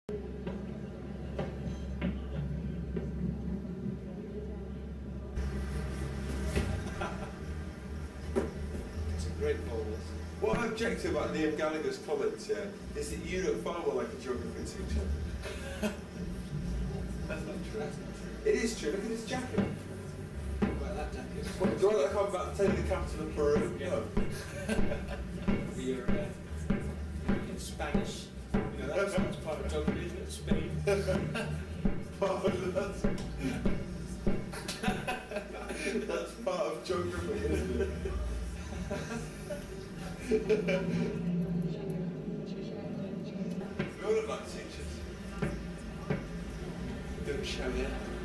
It's a great ball. What I object to about Liam Gallagher's comments, yeah, is that you look far more like a geography teacher. That's not true. It is true, look at this jacket. About that jacket. What, do I look like I'm about to tell you the capital of Peru? Yeah. No. You're in Spanish. You know, that's part of geography, isn't it? Spain. That's part of geography, isn't it? We all look like teachers. Don't show yet.